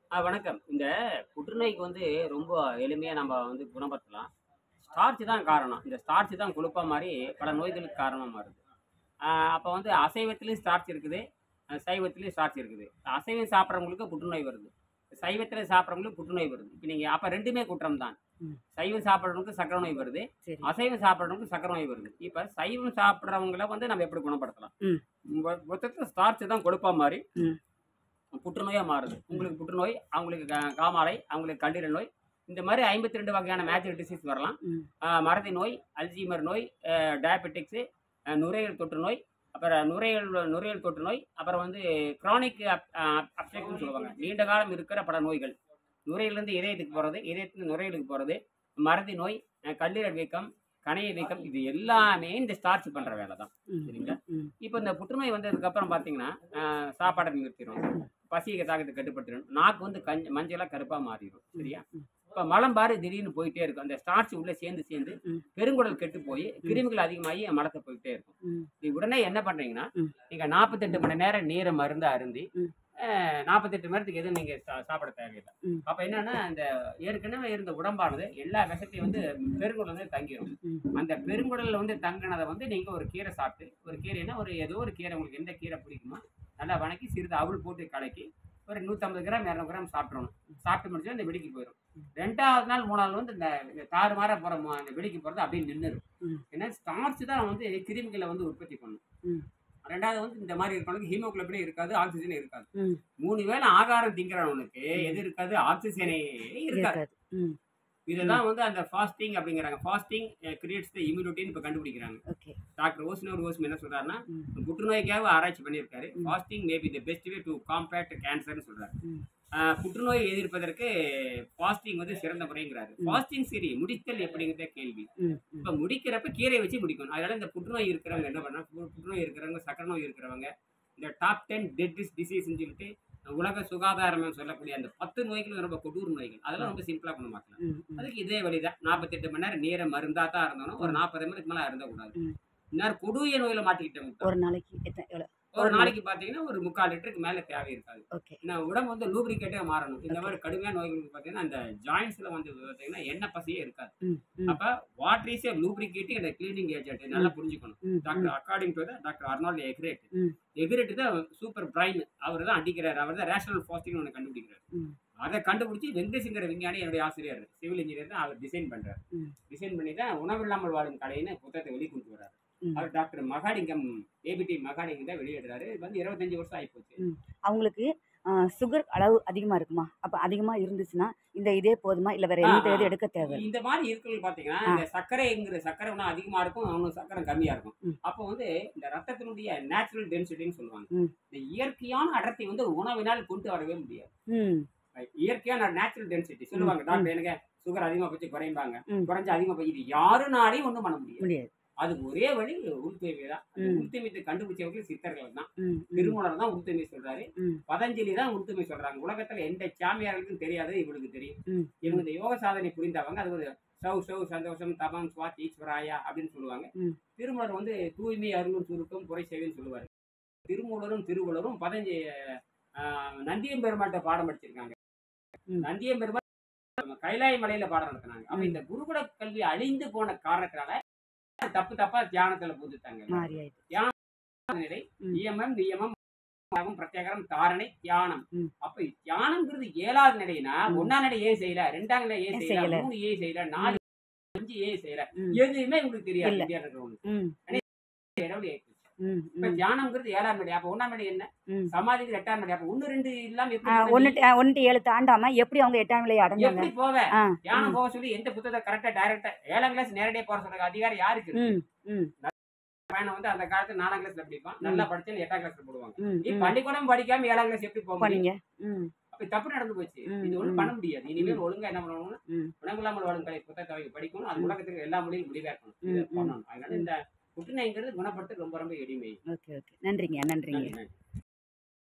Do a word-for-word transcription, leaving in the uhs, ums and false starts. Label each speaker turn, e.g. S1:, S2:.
S1: ஆ வணக்கம். இந்த புற்றுநோய்க்கு வந்து ரொம்ப எளிமையா நம்ம வந்து குணப்படுத்தலாம். ஸ்டார்ச் தான் காரணம். இந்த ஸ்டார்ச் தான் கொழுப்பா மாறி பல நோய்களுக்கு காரணமா மாறுது. ஆ அப்ப வந்து அசைவத்திலயும் ஸ்டார்ச் இருக்குது. அ சைவத்திலயும் ஸ்டார்ச் இருக்குது. அசைவம் சாப்பிடுறவங்களுக்கு புற்றுநோய் வருது. சைவத்தில சாப்பிடுறவங்களுக்கு புற்றுநோய் வருது. இப்ப நீங்க அப்ப ரெண்டுமே குற்றம் தான்.
S2: ம்.
S1: சைவம் சாப்பிடுறவங்களுக்கு சர்க்கரை நோய் வருது.
S2: சரி.
S1: அசைவம் சாப்பிடுறவங்களுக்கு சர்க்கரை நோய் வருது. இப்ப சைவம் சாப்பிடுறவங்கள வந்து நம்ம எப்படி குணப்படுத்தலாம்?
S2: ம்.
S1: மொ மொத்தத்துல ஸ்டார்ச் தான் கொழுப்பா மாறி
S2: ம்.
S1: புற்றுநோயா மாறுது.
S2: ம்.
S1: உங்களுக்கு புற்றுநோய், அவங்களுக்கு க காமாலை, அவங்களுக்கு கல்லீரல் நோய். இந்த மாரி ஐம்பத்தி இரண்டு வகையான மேஜர் டிசீஸ் வரலாம்.
S2: ம்.
S1: அ மறதி நோய், அல்சீமர் நோய், அ டயபெட்டிக்ஸ், அ நுரையீரல் தொற்று நோய், அப்புறம் நுரையீரல் நுரையீரல் தொற்று நோய், அப்புறம் வந்து கிரானிக் அப் அ அப்ஸ்ட்ரக்ஷன் சொல்லுவாங்க. நீண்ட காலம் இருக்கிற பல நோய்கள். நுரையீரலிருந்து இதயத்துக்கு போறது, இதயத்திலிருந்து நுரையீரலுக்கு போறது, மறதி நோய், அ கல்லீரல் வீக்கம், கணைய வீக்கம் இது எல்லாமே இந்த ஸ்டார்ச் பண்ற வேலை தான்.
S2: ம்.
S1: சரிங்களா?
S2: ம்.
S1: இப்ப இந்த புற்றுநோய் வந்ததுக்கு அப்புறம் பார்த்தீங்கன்னா, அ சாப்பாட நிறுத்திரும். பசிய தாகத்த கட்டுப்படுத்திரும். நாக்கு வந்து கஞ் மஞ்சளா கருப்பா மாறிரும். சரியா?
S2: ம்.
S1: இப்ப மலம் பாரு திடீர்னு போயிட்டே இருக்கும். அந்த ஸ்டார்ச் உள்ள சேர்ந்து சேர்ந்து
S2: ம்.
S1: பெருங்குடல் கெட்டு போய்
S2: ம்.
S1: கிருமிகள் அதிகமாகி மலத்த போயிட்டே இருக்கும்.
S2: ம்.
S1: நீ உடனே என்ன பண்றீங்கன்னா,
S2: ம்.
S1: நீங்க நாற்பத்தி எட்டு மணி நேரம் நீர மருந்தா அருந்தி,
S2: ம்.
S1: அ நாற்பத்தி எட்டு மணி நேரத்துக்கு எதுவும் நீங்க சா சாப்பிட தேவையில்ல.
S2: ம்.
S1: அப்ப என்னன்னா, அந்த ஏற்கனவே இருந்த உடம்பானது எல்லா விஷத்தையும் வந்து பெருங்குடல்ல வந்து தங்கிரும்.
S2: ம்.
S1: அந்த பெருங்குடல்ல வந்து தங்குனத வந்து நீங்க ஒரு கீரை சாப்பிட்டு, ஒரு கீரைன்னா ஒரு ஏதோ ஒரு கீரை உங்களுக்கு எந்த கீரை பிடிக்குமோ, நல்லா வணக்கி சிறிது அவல் போட்டு கலக்கி, ஒரு நூற்றி ஐம்பது கிராம், இருநூறு கிராம் சாப்பிட்றணும். சாப்பிட்டு முடிச்சா இந்த வெடிக்கு போயிரும். ரெண்டாவது நாள், மூணாவது நாள் வந்து இந்த இந்த தாறுமாறா போற ம அந்த வெடிக்கு போறது அப்படியே நின்னுரும்.
S2: ம்.
S1: ஏன்னா ஸ்டார்ச் தான் வந்து கிருமிகள வந்து உற்பத்தி பண்ணும்.
S2: ம்.
S1: ரெண்டாவது வந்து இந்த மாரி இருக்கவனுக்கு ஹீமோகுளோபினே இருக்காது, ஆக்ஸிஜனே இருக்காது.
S2: ம்.
S1: மூணு வேள ஆகாரம் திங்கிறவனுக்கு எது இருக்காது? ஆக்ஸிஜனே இருக்காது.
S2: இருக்காது. ம். ம்.
S1: இததான் வந்து அந்த ஃபாஸ்டிங் அப்படிங்கிறாங்க. ஃபாஸ்டிங் அ கிரியேட்ஸ் த இம்யூனிட்டின்னு இப்ப கண்டுபிடிக்கிறாங்க.
S2: ஓகே.
S1: டாக்டர் ஓஸ்னோர் ஓஸ்ம் என்ன சொல்றாருன்னா,
S2: ம்.
S1: புற்றுநோய்க்காக ஆராய்ச்சி பண்ணியிருக்காரு.
S2: ம்.
S1: Fasting may be the best way to combat கேன்சர்ன்னு சொல்றாரு.
S2: ம்.
S1: அ புற்றுநோயை எதிர்ப்பதற்கு ஃபாஸ்டிங் வந்து சிறந்த முறைங்கிறாரு.
S2: ம்.
S1: ஃபாஸ்டிங் சரி, முடித்தல் எப்படிங்கிறத கேள்வி.
S2: ம். ம்.
S1: இப்ப முடிக்கிறப்ப கீரைய வச்சு முடிக்கணும். அதனால இந்த புற்றுநோய் இருக்கிறவங்க என்ன பண்ணா, பு புற்றுநோய் இருக்கிறவங்க, சர்க்கரை நோய் இருக்கிறவங்க, இந்த டாப் பத்து டெட்லிஸ்ட் டிசீஸ்ன்னு சொல்லிட்டு உலக சுகாதாரம் சொல்லக்கூடிய அந்த பத்து நோய்களும் ரொம்ப கொடூர நோய்கள். அதெல்லாம் ரொம்ப சிம்பிளா குணமாக்கலாம்.
S2: ம். ம்.
S1: அதுக்கு இதே வழிதான். நாற்பத்தி எட்டு மணி நேரம் நீரை மருந்தா தான் இருந்தோம். ஒரு
S2: ம்.
S1: நாற்பது மணிக்கு மேல அருந்தக்கூடாது.
S2: ம்.
S1: இந்நேரம் கொடூய நோயில மாட்டிக்கிட்டவங்க தான்.
S2: ஒரு நாளைக்கு எத்த எவ்வளோ?
S1: ஒரு
S2: ஒரு நாளைக்கு.
S1: நாளைக்கு பார்த்தீங்கன்னா, ஒரு முக்கால் லிட்டருக்கு மேல தேவை இருக்காது.
S2: ஓகே.
S1: ஏன்னா உடம்பு வந்து லூப்ரிகேட்டா மாறணும். இந்த
S2: ஓகே.
S1: மாரி கடுமையான நோய்களுக்கு பார்த்தீங்கன்னா, அந்த ஜாயிண்ட்ஸ்ல வந்து பார்த்தீங்கன்னா, எண்ணெய் பசையே இருக்காது.
S2: ம். ம்.
S1: அப்ப water is a lubricating and cleaning agent நல்லா
S2: ம்.
S1: புரிஞ்சுக்கணும்.
S2: ம்.
S1: டாக்டர்
S2: ம்.
S1: According to the doctor Arnold Ehret.
S2: ம்.
S1: எக்ரேட் தான் சூப்பர் பிரைன். அவரு தான் அடிக்கிறாரு. அவர் தான் ரேஷனல் ஃபாஸ்டிங்னு ஒண்ணு கண்டுபிடிக்கிறாரு.
S2: ம்.
S1: அத கண்டுபிடிச்சு வெங்கடேஷ்ங்கிற விஞ்ஞானி என்னுடைய ஆசிரியர். சிவில் இன்ஜினியர் தான் அவர் டிசைன் பண்றாரு.
S2: ம்.
S1: டிசைன் பண்ணி தான் உணவில்லாமல் வாழும் கலைன்னு புத்தகத்தை வெளிக்கொண்டு வர்றாரு.
S2: ம்.
S1: அவர் டாக்டர் மகாலிங்கம் ஏபிடி மகாலிங்கம் தான் வெளியிடுறாரு. இது வந்து இருபத்தி ஐந்து வருஷம் ஆயிப்போச்சு.
S2: ம். அவங்களுக்கு அ சுகர் அளவு அதிகமா இருக்குமா? அப்ப அதிகமா இருந்துச்சுன்னா, இந்த இதே போதுமா? இல்ல வேற
S1: ஆ,
S2: எந்த
S1: ஆ.
S2: இது எடுக்க தேவை?
S1: இந்த மாரி இருக்கிறவங்க பார்த்தீங்கன்னா,
S2: ஆ.
S1: இந்த சர்க்கரைங்கிற சர்க்கரை ஒண்ணு அதிகமா இருக்கும், இன்னும் சர்க்கரை கம்மியா இருக்கும்.
S2: ம்.
S1: அப்போ வந்து இந்த ரத்தத்தினுடைய நேச்சுரல் டென்சிட்டின்னு சொல்லுவாங்க.
S2: ம்.
S1: இந்த இயற்கையான அடர்த்தி வந்து உணவினால் கொண்டு வரவே முடியாது.
S2: ம்.
S1: இயற்கையான நேச்சுரல் டென்சிட்டி
S2: ம்.
S1: சொல்லுவாங்க.
S2: ம்.
S1: டாக்டர் எனக்கு சுகர் அதிகமா போச்சு குறையும்பாங்க.
S2: ம்.
S1: குறைஞ்சு அதிகமா போய் இது யாருனாலையும் ஒண்ணும் பண்ண முடியாது.
S2: முடியாது.
S1: அதுக்கு ஒரே வழி உள் தூய்மை தான். அந்த
S2: ம்.
S1: உள் தூய்மையை கண்டுபிடிச்சவங்க சித்தர்கள் தான்.
S2: ம். ம்.
S1: திருமூலர் தான் உள் தூய்மை சொல்றாரு.
S2: ம்.
S1: பதஞ்சலி தான் உள் தூய்மை சொல்றாங்க. உலகத்துல எந்த சாமியார்களுக்கும் தெரியாது, இவளுக்கு தெரியும்.
S2: ம்.
S1: இவங்க இந்த யோக சாதனை புரிந்தவங்க. அது ஒரு சௌ சௌ சந்தோஷம் தபம் ஸ்வாத் ஈஸ்வராயா அப்படின்னு சொல்லுவாங்க.
S2: ம்.
S1: திருமூலர் வந்து தூய்மை அருளும் சுருக்கம் புரை சேவைன்னு சொல்லுவாரு. திருமூலரும் திருவள்ளுவரும் பதினஞ்சு ஆ, நந்தியம் பெருமாள்கிட்ட பாடம் படிச்சிருக்காங்க.
S2: ம்.
S1: நந்தியம் பெருமாள் கைலாய மலையில பாடம் நடத்தினாங்க. அப்ப
S2: ம்.
S1: இந்த குருகுல கல்வி அழிந்து போன காரணத்தினால தப்பு தப்பா தியானத்துல பூந்துட்டாங்க.
S2: மாறி ஆயிடுது.
S1: தியான நிலை
S2: ம்.
S1: நியமம் நியமம் பிரத்யேகரம் தாரணை தியானம்.
S2: ம்.
S1: அப்ப தியானம்ங்கிறது ஏழாவது நிலைனா
S2: ம்.
S1: ஒன்னாம் நிலை ஏன் செய்யல, ரெண்டாம் நிலை ஏன்
S2: ஏன்
S1: செய்யல,
S2: செய்யல?
S1: மூணு ஏன் செய்யல, நாலு அஞ்சு ஏன் செய்யல,
S2: ம்.
S1: எதுவுமே உங்களுக்கு தெரியாது.
S2: இல்ல.
S1: இந்தியா இருக்கிறவங்களுக்கு
S2: ம்.
S1: இடவெளி ஆயிடுச்சு.
S2: ம்.
S1: இப்ப
S2: ம்.
S1: தியானம்ங்கிறது ஏழாம் நிலை. அப்ப ஒன்னாம் நிலை என்ன?
S2: ம்.
S1: சமாதிக்கு எட்டாம் நிலை. அப்ப ஒன்னு ரெண்டு இல்லாம
S2: ஆ,
S1: எப்படி போன நீ?
S2: ஒண்ணு ட ஒன்று டூ ஏழு தாண்டாம எப்படி அவங்க எட்டாம் நிலையை அடைஞ்சாங்க?
S1: எப்படி போவ?
S2: ஆ.
S1: தியானம்
S2: ம்.
S1: போக சொல்லி எந்த புத்தகத்தை கரெக்டா டைரக்டா ஏழாம் கிளாஸ் நேரடியா போற சொல்ற அதிகாரம் யாருக்கு இருக்கு?
S2: ம். ம்.
S1: பையனை வந்து அந்த காலத்துல நாலாம் கிளாஸ்ல படிப்பான். நல்லா
S2: ம்.
S1: படிச்சா எட்டாம் கிளாஸ்ல போடுவாங்க.
S2: ம்.
S1: நீ
S2: ம்.
S1: பள்ளிக்கூடம் படிக்காம ஏழாம் கிளாஸ் எப்படி போக முடியும்?
S2: பண்ணீங்க. ம்.
S1: அப்ப தப்பு நடந்து போச்சு.
S2: ம்.
S1: இது ஒண்ணும்
S2: ம்.
S1: பண்ண முடியாது.
S2: ம்.
S1: இனிமேல் ஒழுங்கா என்ன பண்ணணும்னா,
S2: ம்.
S1: உணவில்லாமல் வாழும் கலை புத்தகத்தை அவங்க படிக்கணும். அது
S2: ம்.
S1: உலகத்துக்கு எல்லா மொழியிலும் முடிவாக்கணும். இத
S2: ம். ம்.
S1: பண்ணணும். அதனால
S2: ம்.
S1: இந்த புற்றுநோய்ங்கிறது குணப்படுத்த ரொம்ப ரொம்ப எளிமை.
S2: Okay, okay. நன்றிங்க, நன்றிங்க.
S1: நன்றி, நன்றி.